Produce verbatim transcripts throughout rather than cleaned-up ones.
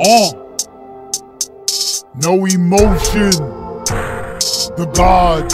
Uh, no emotion. The gods.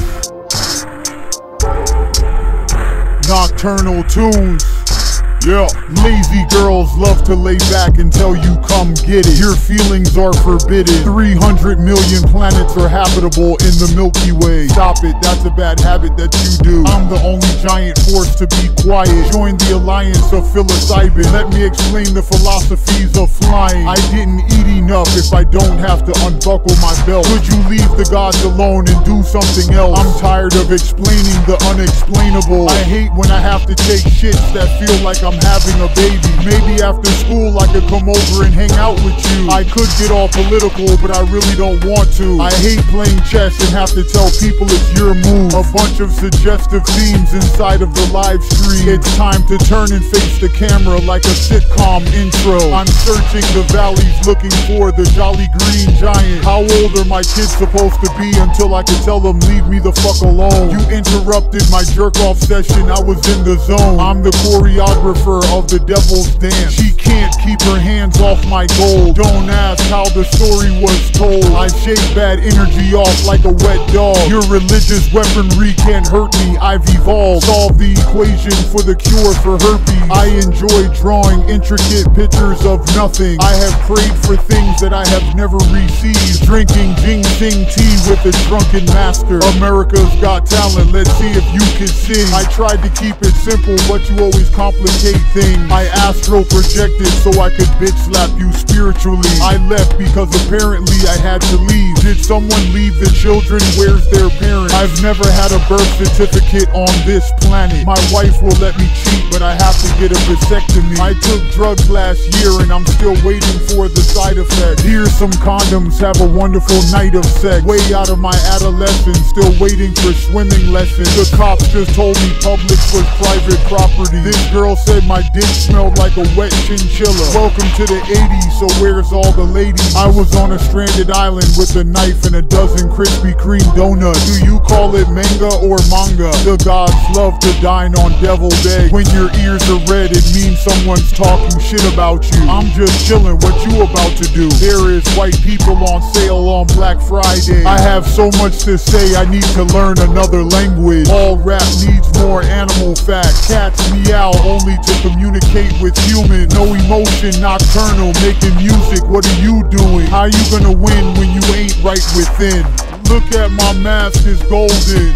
Nocturnal tunes. Yeah. Lazy girls love to lay back and tell you come get it. Your feelings are forbidden. three hundred million planets are habitable in the Milky Way. Stop it, that's a bad habit that you do. I'm the only giant force to be quiet. Join the alliance of psilocybin. Let me explain the philosophies of flying. I didn't eat enough if I don't have to unbuckle my belt. Could you leave the gods alone and do something else? I'm tired of explaining the unexplainable. I hate when I have to take shits that feel like I'm having a baby. Maybe after school I could come over and hang out with you. I could get all political, but I really don't want to. I hate playing chess and have to tell people it's your move. A bunch of suggestive themes inside of the live stream. It's time to turn and face the camera like a sitcom intro. I'm searching the valleys looking for the jolly green giant. How old are my kids supposed to be until I can tell them leave me the fuck alone? You interrupted my jerk off session, I was in the zone. I'm the choreographer of the devil's dance. She can't keep her hands off my gold. Don't ask how the story was told. I shake bad energy off like a wet dog. Your religious weaponry can't hurt me, I've evolved. Solve the equation for the cure for herpes. I enjoy drawing intricate pictures of nothing. I have prayed for things that I have never received. Drinking ginseng tea with a drunken master. America's Got Talent, let's see if you can sing. I tried to keep it simple, but you always complicate things. I astral projected so I could bitch slap you spiritually. I left because apparently I had to leave. Did someone leave the children? Where's their parents? I've never had a birth certificate on this planet. My wife will let me cheat, but I have to get a vasectomy. I took drugs last year and I'm still waiting for the side effects. Here's some condoms, have a wonderful night of sex. Way out of my adolescence, still waiting for swimming lessons. The cops just told me Publix was private property. This girl said my dick smelled like a wet chinchilla. Welcome to the eighties, so where's all the ladies? I was on a stranded island with a knife and a dozen Krispy Kreme donuts. Do you call it manga or manga? The gods love to dine on deviled egg. When your ears are red, it means someone's talking shit about you. I'm just chilling, what you about to do? There is white people on sale on Black Friday. I have so much to say, I need to learn another language. All rap needs more animal fat. Cats meow only to communicate with humans. No emotion, nocturnal, making music, what are you doing? How you gonna win when you ain't right within? Look at my mask, it's golden.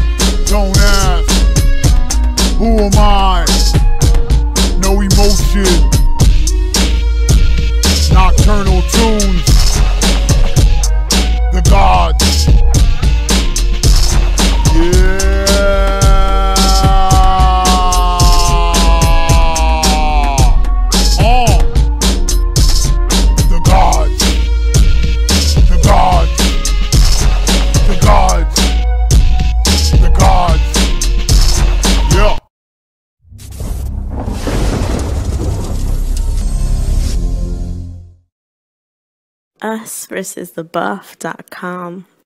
Don't ask, who am I? No emotion. Nocturnal tunes. The gods. Yeah. Us versus the buff dot com